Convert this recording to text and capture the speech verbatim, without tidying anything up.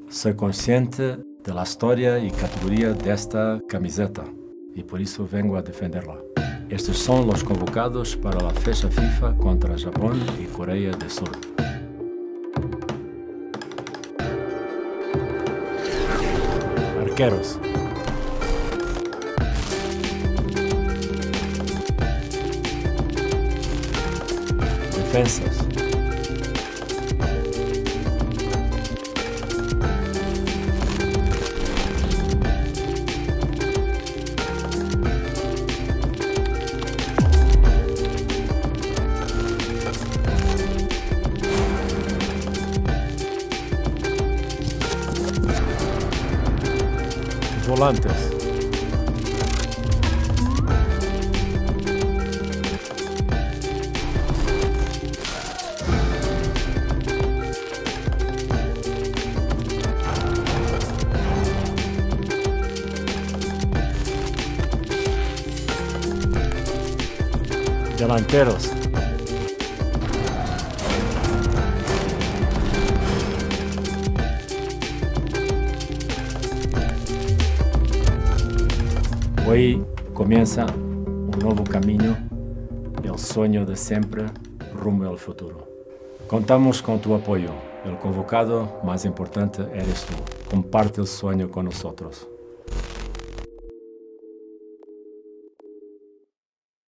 Soy consciente de la historia y categoría de esta camiseta y por eso vengo a defenderla. Estos son los convocados para la fecha FIFA contra Japón y Corea del Sur. Arqueros. Defensas. Volantes. Delanteros. Hoy comienza un nuevo camino, el sueño de siempre rumbo al futuro. Contamos con tu apoyo. El convocado más importante eres tú. Comparte el sueño con nosotros.